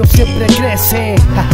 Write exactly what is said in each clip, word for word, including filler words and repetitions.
siempre crece.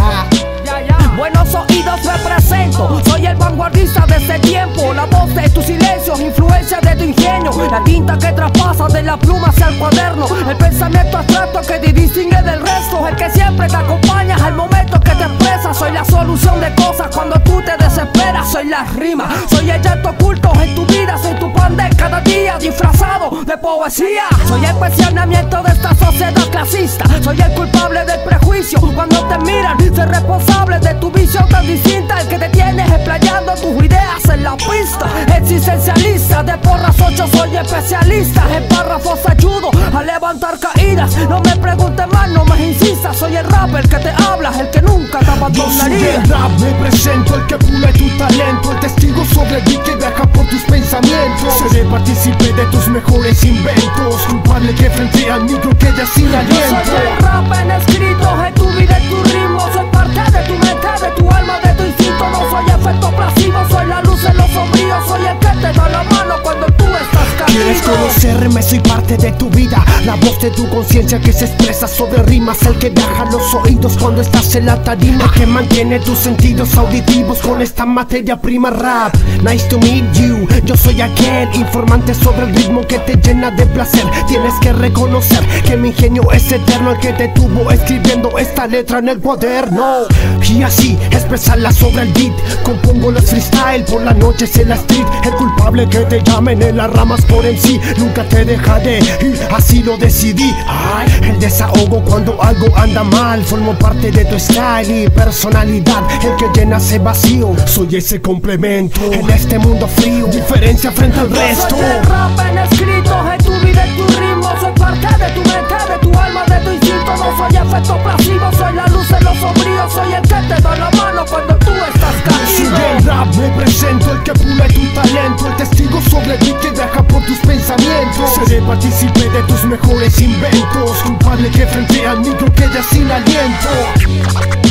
Buenos oídos represento, soy el vanguardista de este tiempo. La voz de tus silencios, influencia de tu ingenio. La tinta que traspasa de la pluma hacia el cuaderno. El pensamiento abstracto que te distingue del resto. El que siempre te acompaña al momento que te expresas. Soy la solución de cosas cuando tú te desesperas. Soy la rima, soy el llanto oculto en tu vida. Soy tu pan de cada día disfrazado de poesía. Soy el cuestionamiento de esta sociedad clasista. Soy el culpable del prejuicio cuando te miran. Soy responsable de tu visión tan distinta. El que te tienes explayando tus ideas en la pista. Existencialista de porras ocho, soy especialista. En párrafos ayudo a levantar caídas. No me preguntes más, no me insistas. Soy el rapper que te habla, el que nunca te abandonaría. Yo soy el rap, me presento, el que pule tu talento. El testigo sobre ti que viaja por tus pensamientos. Seré partícipe de tus mejores inventos. Culpable que frente al micro queda sin aliento. Yo soy el rap en escrito, en tu vida, en tu ritmo. Soy parte de tu mente, de tu alma, de tu instinto. No soy efecto placebo, soy la luz en los sombríos. Soy el que te da la mano cuando tú estás caído. ¿Quieres conocerme? Soy parte de tu vida. La voz de tu conciencia que se expresa sobre rimas. El que viaja los oídos cuando estás en la tarima. Que mantiene tus sentidos auditivos con esta materia prima rap. Nice to meet you. Yo soy aquel informante sobre el ritmo que te llena de placer. Tienes que reconocer que mi ingenio es eterno. El que te tuvo escribiendo esta letra en el cuaderno. Y así expresarla sobre el beat. Compongo los freestyle por las noches en la street. El culpable que te llamen en las ramas por en sí. Nunca te dejaré y así lo decidí. Ay, el desahogo cuando algo anda mal. Formo parte de tu style y personalidad. El que llena ese vacío. Soy ese complemento en este mundo frío. Diferencia frente al resto. Yo soy el rap en escrito, en tu vida, en tu ritmo. Soy parte de tu mente, de tu alma, de tu instinto. No soy efecto placebo, soy la luz en los sombríos. Soy el que te da la mano cuando tú estás caído. Soy el rap, me presento, el que pule tu talento. El testigo sobre ti que viaja por tus pensamientos. Seré partícipe de tus mejores inventos. Culpable que frente al micro queda sin aliento.